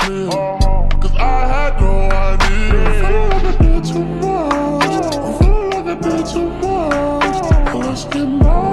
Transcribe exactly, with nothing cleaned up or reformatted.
clear. Cause I had no idea. I feel like I did too much. I feel like I did too much. Let's get mine.